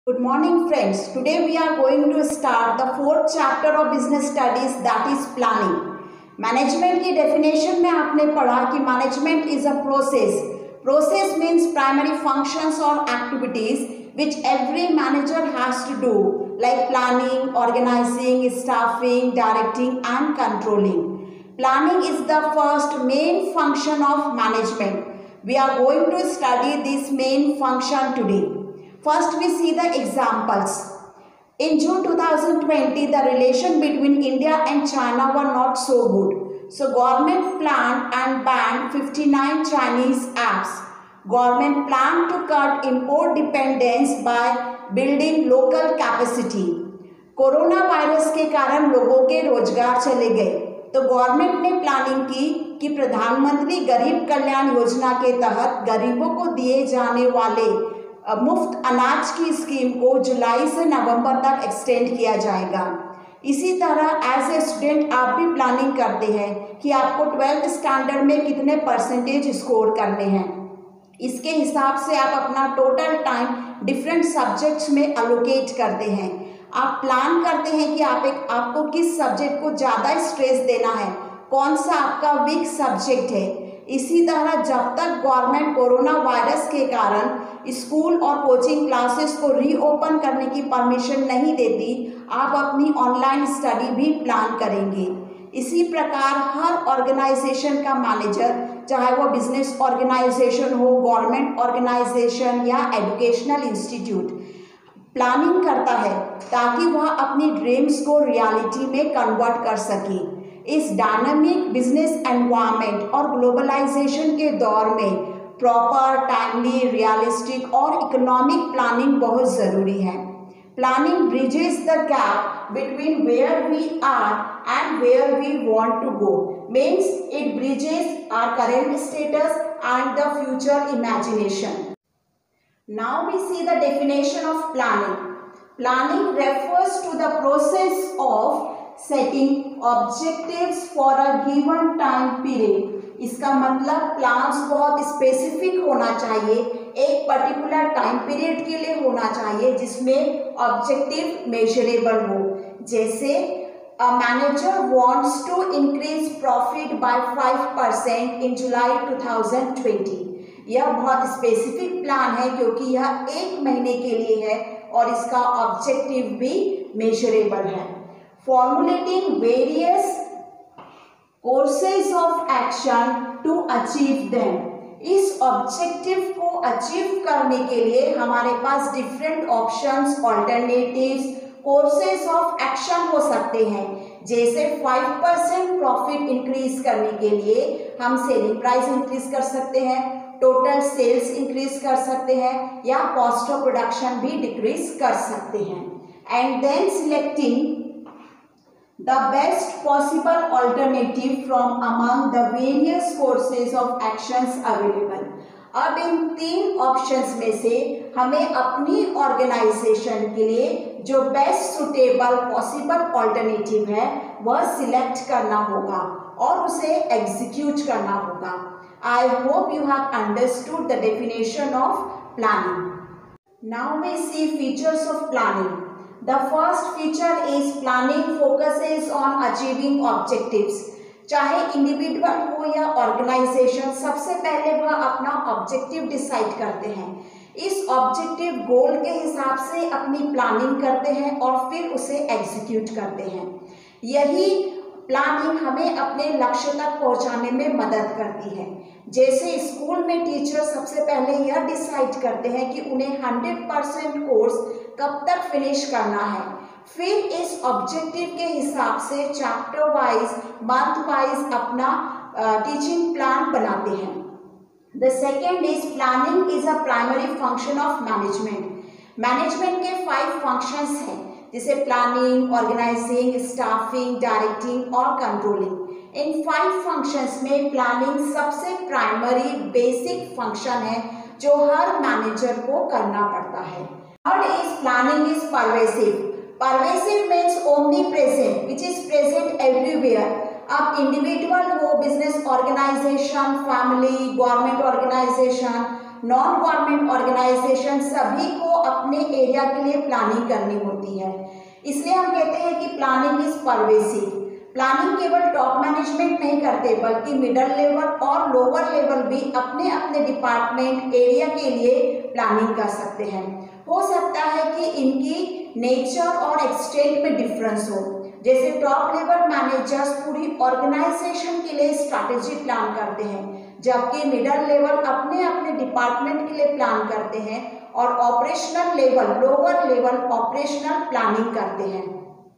Good morning friends. Today we are going to start the fourth chapter of business studies, that is planning. Management की definition में आपने पढ़ा कि management is a process means primary functions or activities which every manager has to do, like planning, organizing, staffing, directing and controlling. Planning is the first main function of management. We are going to study this main function today. First we see the examples. In June 2020, the relation between India and China were not so good. So government planned and banned 59 Chinese apps. Government planned to cut import dependence by building local capacity. Corona virus के कारण लोगों के रोजगार चले गए, तो government ने planning की कि प्रधानमंत्री गरीब कल्याण योजना के तहत गरीबों को दिए जाने वाले मुफ्त अनाज की स्कीम को जुलाई से नवंबर तक एक्सटेंड किया जाएगा। इसी तरह एज ए स्टूडेंट आप भी प्लानिंग करते हैं कि आपको 12th स्टैंडर्ड में कितने परसेंटेज स्कोर करने हैं। इसके हिसाब से आप अपना टोटल टाइम डिफरेंट सब्जेक्ट्स में अलोकेट करते हैं। आप प्लान करते हैं कि आपको किस सब्जेक्ट को ज़्यादा स्ट्रेस देना है, कौन सा आपका वीक सब्जेक्ट है। इसी तरह जब तक गवर्नमेंट कोरोना वायरस के कारण स्कूल और कोचिंग क्लासेस को रीओपन करने की परमिशन नहीं देती, आप अपनी ऑनलाइन स्टडी भी प्लान करेंगे। इसी प्रकार हर ऑर्गेनाइजेशन का मैनेजर, चाहे वो बिजनेस ऑर्गेनाइजेशन हो, गवर्नमेंट ऑर्गेनाइजेशन या एजुकेशनल इंस्टीट्यूट, प्लानिंग करता है ताकि वह अपनी ड्रीम्स को रियलिटी में कन्वर्ट कर सके। इस डायनामिक बिजनेस एनवायरनमेंट और ग्लोबलाइजेशन के दौर में प्रॉपर, टाइमली, रियलिस्टिक और इकोनॉमिक प्लानिंग बहुत ज़रूरी है। Planning bridges the gap between where we are and where we want to go, means it bridges our current status and the future imagination. Now we see the definition of planning. Planning refers to the process of setting objectives for a given time period. इसका मतलब plans बहुत specific होना चाहिए, एक particular time period के लिए होना चाहिए जिसमें ऑब्जेक्टिव मेजरेबल हो। जैसे a manager wants to increase profit by 5% in July 2020. यह बहुत स्पेसिफिक प्लान है क्योंकि यह एक महीने के लिए है और इसका ऑब्जेक्टिव भी मेजरेबल है। Formulating various courses of action to achieve them. इस ऑब्जेक्टिव को अचीव करने के लिए हमारे पास different options, alternatives, courses of action हो सकते हैं। जैसे 5% प्रॉफिट इंक्रीज करने के लिए हम सेलिंग प्राइस इंक्रीज कर सकते हैं, टोटल सेल्स इंक्रीज कर सकते हैं या कॉस्ट ऑफ प्रोडक्शन भी डिक्रीज कर सकते हैं। And then selecting the best possible alternative from among the various courses of actions available. अब इन तीन ऑप्शंस में से हमें अपनी ऑर्गेनाइजेशन के लिए जो बेस्ट सुटेबल पॉसिबल ऑल्टरनेटिव है वह सिलेक्ट करना होगा और उसे एग्जीक्यूट करना होगा। I hope you have understood the definition of planning. Now we see features of planning. The first feature is planning focuses on achieving objectives. चाहे इंडिविजुअल हो या ऑर्गेनाइजेशन, सबसे पहले वह अपना ऑब्जेक्टिव डिसाइड करते हैं। इस ऑब्जेक्टिव गोल के हिसाब से अपनी प्लानिंग करते हैं और फिर उसे एग्जीक्यूट करते हैं। यही प्लानिंग हमें अपने लक्ष्य तक पहुंचाने में मदद करती है। जैसे स्कूल में टीचर सबसे पहले यह डिसाइड करते हैं कि उन्हें 100% कोर्स कब तक फिनिश करना है, फिर इस ऑब्जेक्टिव के हिसाब से चैप्टर वाइज, मंथ वाइज अपना टीचिंग प्लान बनाते हैं। The second is planning is a primary function of management. Management के 5 फंक्शंस हैं, जैसे प्लानिंग, ऑर्गेनाइजिंग, स्टाफिंग, डायरेक्टिंग और कंट्रोलिंग। इन 5 फंक्शंस में प्लानिंग सबसे प्राइमरी बेसिक फंक्शन है जो हर मैनेजर को करना पड़ता है। Third is planning is pervasive. Pervasive means omni present, which is present everywhere. आप इंडिविजुअल हो, business organisation, family, government organisation, non government organisation, सभी को अपने एरिया के लिए प्लानिंग करनी होती है। इसलिए हम कहते हैं कि प्लानिंग इज परवेसिव। प्लानिंग केवल टॉप मैनेजमेंट नहीं करते बल्कि मिडिल लेवल और लोअर लेवल भी अपने अपने डिपार्टमेंट एरिया के लिए प्लानिंग कर सकते हैं। हो सकता है कि इनकी नेचर और एक्सटेंट में डिफरेंस हो। जैसे टॉप लेवल मैनेजर्स पूरी ऑर्गेनाइजेशन के लिए स्ट्रैटेजी प्लान करते हैं, जबकि मिडिल लेवल अपने अपने डिपार्टमेंट के लिए प्लान करते हैं और operational level, lower level operational planning करते हैं।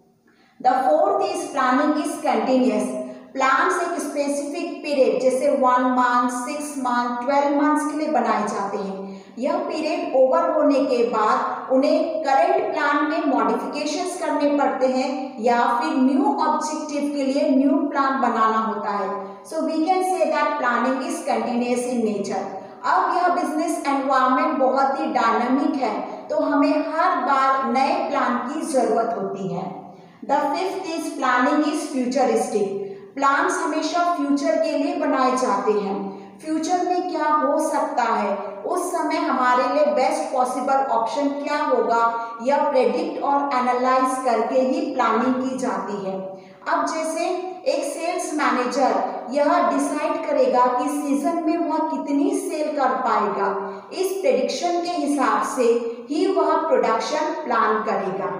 The fourth is planning is continuous. Plans एक स्पेसिफिक पीरियड जैसे 1 मंथ, 6 मंथ, 12 मंथ्स के लिए बनाए जाते हैं। यह पीरियड ओवर होने के बाद उन्हें करंट प्लान में मॉडिफिकेशंस करने पड़ते हैं या फिर न्यू ऑब्जेक्टिव के लिए न्यू प्लान बनाना होता है। So we can say that planning is continuous in nature. अब यह बिजनेस एनवायरनमेंट बहुत ही डायनामिक है, तो हमें हर बार नए प्लान की जरूरत होती है। The fifth is planning is futuristic. Plans हमेशा फ्यूचर के लिए बनाए जाते हैं। फ्यूचर में क्या हो सकता है, उस समय हमारे लिए बेस्ट पॉसिबल ऑप्शन क्या होगा, यह प्रेडिक्ट और एनालाइज करके ही प्लानिंग की जाती है। अब जैसे एक सेल्स मैनेजर यह डिसाइड करेगा कि सीजन में वह कितनी सेल कर पाएगा, इस प्रेडिक्शन के हिसाब से ही वह प्रोडक्शन प्लान करेगा।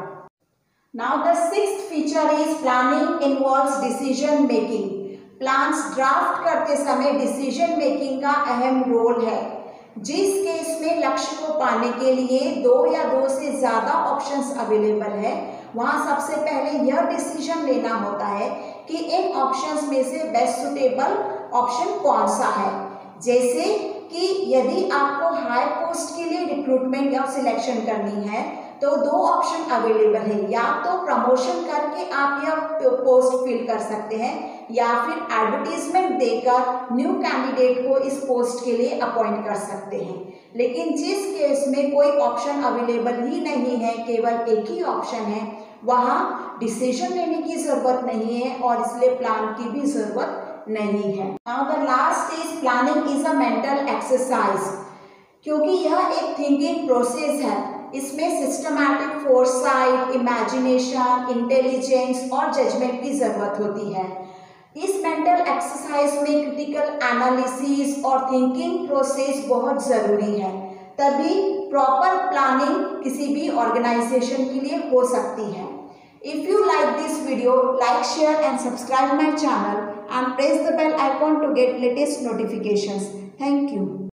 Now the sixth feature is planning involves decision making. Plans draft करते समय डिसीजन मेकिंग का अहम रोल है। जिस केस में लक्ष्य को पाने के लिए 2 या 2 से ज़्यादा ऑप्शंस अवेलेबल है, वहाँ सबसे पहले यह डिसीजन लेना होता है कि इन ऑप्शंस में से बेस्ट सुटेबल ऑप्शन कौन सा है। जैसे कि यदि आपको हाई पोस्ट के लिए रिक्रूटमेंट या सिलेक्शन करनी है तो 2 ऑप्शन अवेलेबल है, या तो प्रमोशन करके आप यह पोस्ट फिल कर सकते हैं या फिर एडवर्टीजमेंट देकर न्यू कैंडिडेट को इस पोस्ट के लिए अपॉइंट कर सकते हैं। लेकिन जिस केस में कोई ऑप्शन अवेलेबल ही नहीं है, केवल एक ही ऑप्शन है, वहाँ डिसीजन लेने की ज़रूरत नहीं है और इसलिए प्लान की भी ज़रूरत नहीं है। Now the last is planning is a mental exercise. क्योंकि यह एक थिंकिंग प्रोसेस है, इसमें सिस्टमैटिक फोरसाइट, इमेजिनेशन, इंटेलिजेंस और जजमेंट की ज़रूरत होती है। इस मेंटल एक्सरसाइज में क्रिटिकल एनालिसिस और थिंकिंग प्रोसेस बहुत ज़रूरी है, तभी प्रॉपर प्लानिंग किसी भी ऑर्गेनाइजेशन के लिए हो सकती है। If you like this video, like, share and subscribe my channel and press the bell icon to get latest notifications. Thank you.